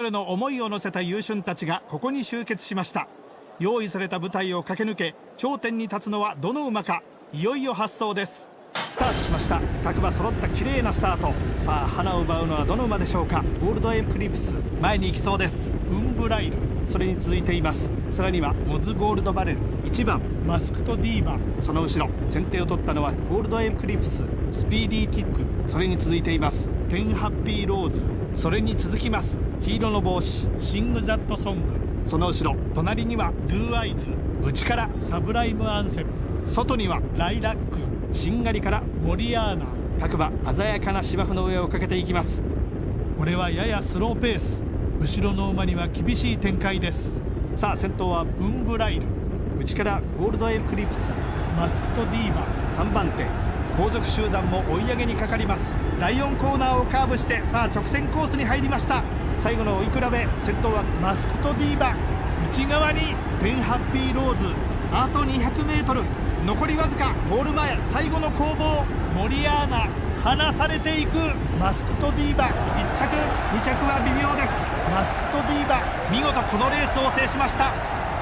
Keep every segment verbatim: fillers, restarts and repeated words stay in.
れの思いを乗せた優俊たちがここに集結しました。用意された舞台を駆け抜け頂点に立つのはどの馬か。いよいよ発走です。スタートしました。各馬揃った綺麗なスタート。さあ花を奪うのはどの馬でしょうか。ゴールドエンクリプス前に行きそうです。ウンブライルそれに続いています。さらにはモズゴールドバレル、いちばんマスクトディーバ、その後ろ先手を取ったのはゴールドエンクリプス、スピーディーティックそれに続いています。テンハッピーローズそれに続きます。黄色の帽子シングザットソング、その後ろ隣にはドゥーアイズ、内からサブライムアンセム、外にはライラック、しんがりからモリアーナ。各馬鮮やかな芝生の上をかけていきます。これはややスローペース、後ろの馬には厳しい展開です。さあ先頭はウンブライル、内からゴールドエンクリプス、マスクトディーバ、さんばん手後続集団も追い上げにかかります。だいよんコーナーをカーブしてさあ直線コースに入りました。最後の追い比べ、先頭はマスクトディーバ、内側にテンハッピーローズ、あと にひゃくメートル 残りわずか。ゴール前最後の攻防、モリアーナ離されていく。マスクトディーバいっ着、に着は微妙です。マスクトディーバ見事このレースを制しました。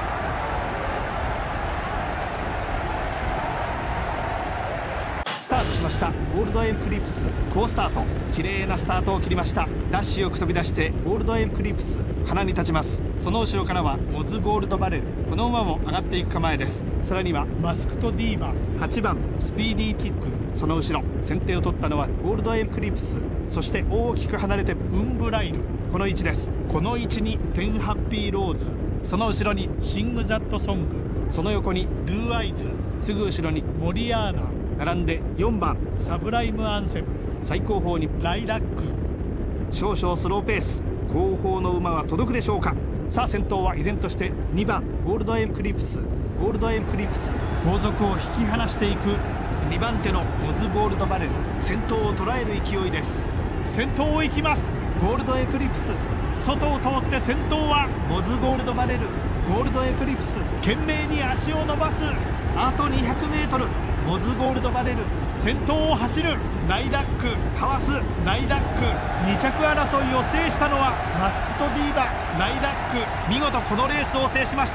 スタートしました。ゴールドエンクリプス好スタート、綺麗なスタートを切りました。ダッシュよく飛び出してゴールドエンクリプス鼻に立ちます。その後ろからはモズゴールドバレル、この馬も上がっていく構えです。さらにはマスクトディーバ、はちばんスピーディーティック、その後ろ先手を取ったのはゴールドエンクリプス、そして大きく離れてウンブライル、この位置です。この位置にテンハッピーローズ、その後ろにシングザットソング、その横にドゥーアイズ、すぐ後ろにモリアーナ、並んでよんばんサブライムアンセム、最後方にライラック。少々スローペース、後方の馬は届くでしょうか。さあ先頭は依然としてにばんゴールドエンクリプス、ゴールドエンクリプス後続を引き離していく。にばん手のモズゴールドバレル、先頭を捉える勢いです。先頭を行きます。ゴールドエンクリプス外を通って先頭はモズゴールドバレル、ゴールドエンクリプス懸命に足を伸ばす。あと にひゃくメートル モズゴールドバレル先頭を走る。ライラックかわす。ライラックに着争いを制したのはマスクトディーバ。ライラック見事このレースを制しました。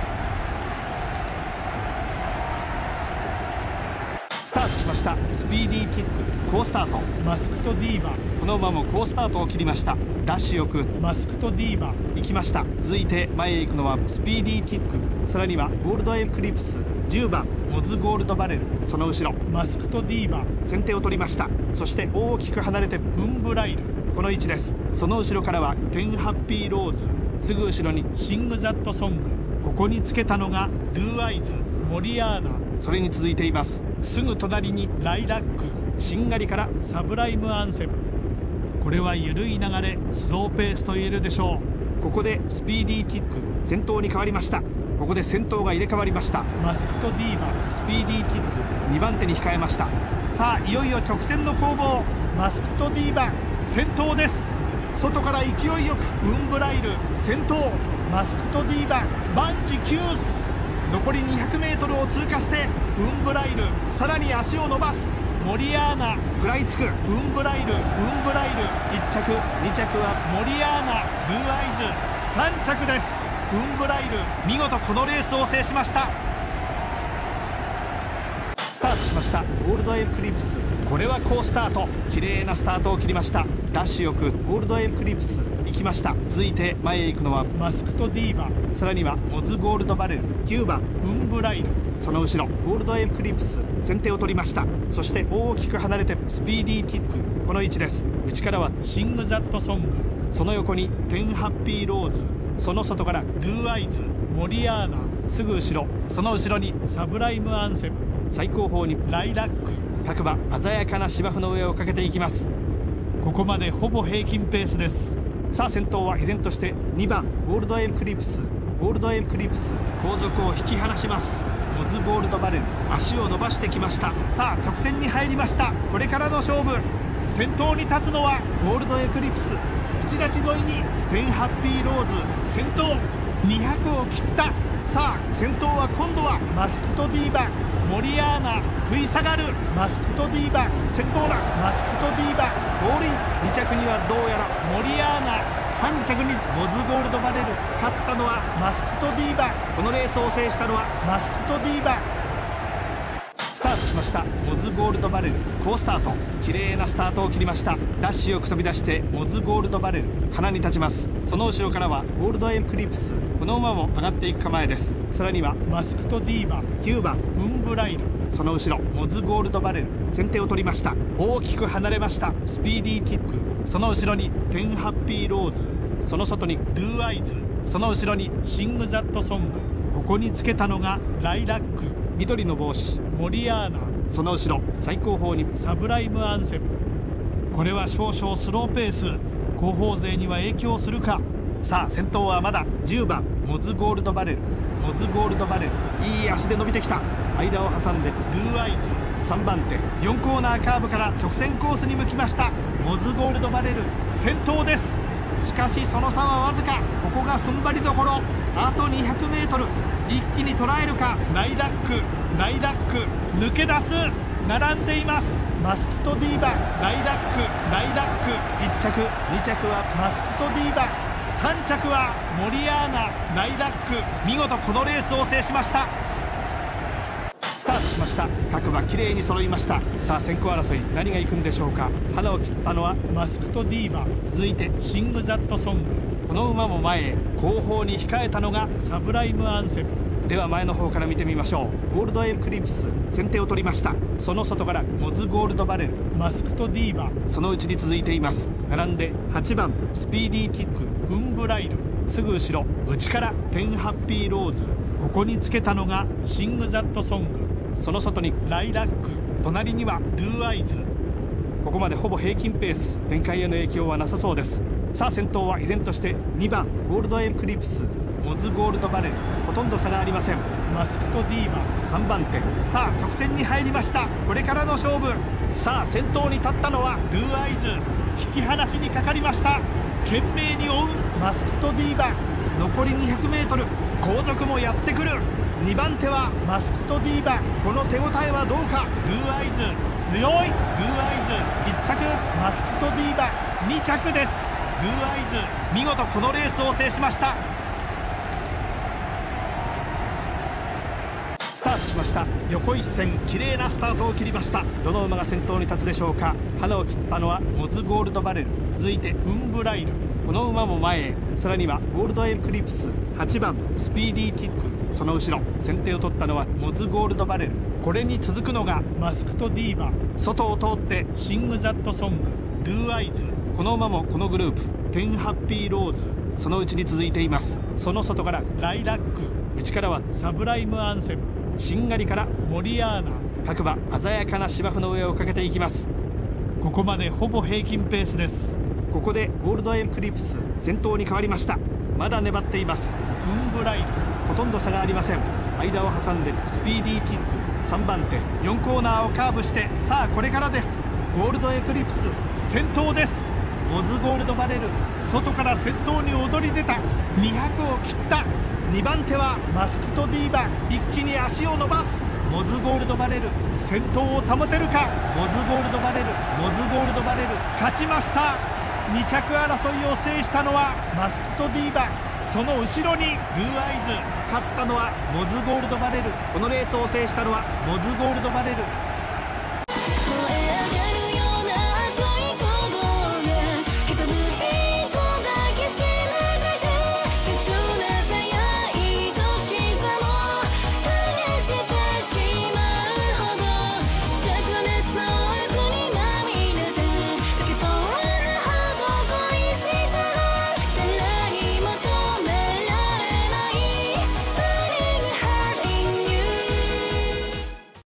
スタートしました。スピーディーティック好スタート、マスクトディーバ、この馬も好スタートを切りました。ダッシュよくマスクトディーバ行きました。続いて前へ行くのはスピーディーティック、さらにはゴールドエンクリプス、じゅうばんモズゴールドバレル、その後ろマスクトディーバ先手を取りました。そして大きく離れてウンブライル、この位置です。その後ろからはテンハッピーローズ、すぐ後ろにシングザットソング、ここにつけたのがドゥーアイズ、モリアーナ、それに続いています。すぐ隣にライラック、しんがりからサブライムアンセム。これは緩い流れ、スローペースと言えるでしょう。ここでスピーディーティック先頭に変わりました。ここで先頭が入れ替わりました。マスクトディーバスピーディーティックにばん手に控えました。さあいよいよ直線の攻防。マスクトディーバ先頭です。外から勢いよくウンブライル先頭、マスクトディーバ万事休す。残り にひゃくメートル を通過してウンブライル、さらに足を伸ばす。モリアーナ食らいつくウンブライル、ウンブライルいっ着、に着はモリアーナ、ドゥーアイズさん着です。ウンブライル見事このレースを制しました。スタートしましたゴールドエンクリプス、これは好スタート、綺麗なスタートを切りました。ダッシュよくゴールドエンクリプス行きました。続いて前へ行くのはマスクトディーバ、さらにはモズゴールドバレル、きゅうばんウンブライル、その後ろゴールドエンクリプス先手を取りました。そして大きく離れてスピーディーティック、この位置です。内からはシングザットソング、その横にテンハッピーローズ、その外からドゥーアイズ、モリアーナ、すぐ後ろその後ろにサブライムアンセム、最後方にライラック。各馬鮮やかな芝生の上をかけていきます。ここまでほぼ平均ペースです。さあ先頭は依然としてにばんゴールドエンクリプス、ゴールドエンクリプス後続を引き離します。モズゴールドバレル足を伸ばしてきました。さあ直線に入りました。これからの勝負、先頭に立つのはゴールドエンクリプス、内立ち沿いにテンハッピーローズ先頭、にひゃくを切った。さあ先頭は今度はマスクトディーバ、モリアーナ食い下がる。マスクトディーバ先頭だ。マスクトディーバゴールイン、に着にはどうやらモリアーナさん着にモズゴールドバレル、勝ったのはマスクトディーバ。このレースを制したのはマスクトディーバ。スタートしました。モズゴールドバレル好スタート、綺麗なスタートを切りました。ダッシュよく飛び出してモズゴールドバレル鼻に立ちます。その後ろからはゴールドエンクリプス、この馬も上がっていく構えです。さらにはマスクトディーバ、きゅうばんウンブライル、その後ろモズゴールドバレル先手を取りました。大きく離れました。スピーディーティック、その後ろにテンハッピーローズ、その外にドゥアイズ、その後ろにシングザットソング、ここにつけたのがライラック、緑の帽子モリアーナ、その後ろ最後方にサブライムアンセム。これは少々スローペース、後方勢には影響するか。さあ先頭はまだじゅうばんモズゴールドバレル、モズゴールドバレルいい足で伸びてきた。間を挟んでドゥアイズさんばんて、よんコーナーカーブから直線コースに向きました。モズゴールドバレル先頭です。しかしその差はわずか。ここが踏ん張りどころ。あと にひゃくメートル 一気に捉えるか。ライラック、ライラック抜け出す、並んでいます。マスクトディーバ、ライラック、ライラックいっ着、に着はマスクトディーバ、さん着はモリアーナ、ライラック、見事このレースを制しました。スタートしました。各馬きれいに揃いました。さあ先行争い何がいくんでしょうか。花を切ったのはマスクトディーバ、続いてシングザットソング、この馬も前へ、後方に控えたのがサブライムアンセム。では前の方から見てみましょう。ゴールドエンクリプス先手を取りました。その外からモズゴールドバレル、マスクトディーバ、そのうちに続いています。並んではちばんスピーディーティックフンブライル、すぐ後ろ内からテンハッピーローズ、ここにつけたのがシングザットソング、その外にライラック、隣にはドゥアイズ。ここまでほぼ平均ペース、展開への影響はなさそうです。さあ先頭は依然としてにばんゴールドエンクリプス、モズゴールドバレルほとんど差がありません。マスクトディーバさんばんて、さあ直線に入りました。これからの勝負。さあ先頭に立ったのはドゥアイズ、引き離しにかかりました。懸命に追うマスクトディーバ、残り にひゃくメートル 後続もやってくる。にばんてはマスクトディーバ、この手応えはどうか。ドゥアイズ強い、ドゥアイズいっ着、マスクトディーバに着です。ドゥアイズ見事このレースを制しました。スタートしました。横一線綺麗なスタートを切りました。どの馬が先頭に立つでしょうか。花を切ったのはモズゴールドバレル、続いてウンブライル、この馬も前へ。さらにはゴールドエンクリプスはちばんスピーディーティック、その後ろ先手を取ったのはモズゴールドバレル、これに続くのがマスクトディーバ、外を通ってシングザットソング、ドゥアイズ、この馬もこのグループテンハッピーローズ、そのうちに続いています。その外からライラック、内からはサブライムアンセム、しんがりからモリアーナ、各馬鮮やかな芝生の上をかけていきます。ここまでほぼ平均ペースです。ここでゴールドエンクリプス先頭に変わりました。まだ粘っています。ウンブライルほとんど差がありません。間を挟んでスピーディーティックさんばんて、よんコーナーをカーブして、さあこれからです。ゴールドエクリプス先頭です。モズゴールドバレル外から先頭に躍り出た。にひゃくを切った。にばんてはマスクトディーバ、一気に足を伸ばす。モズゴールドバレル先頭を保てるか。モズゴールドバレルモズゴールドバレル勝ちました。に着争いを制したのはマスクトディーバ、その後ろにドゥアイズ、勝ったのはモズゴールドバレル。このレースを制したのはモズゴールドバレル。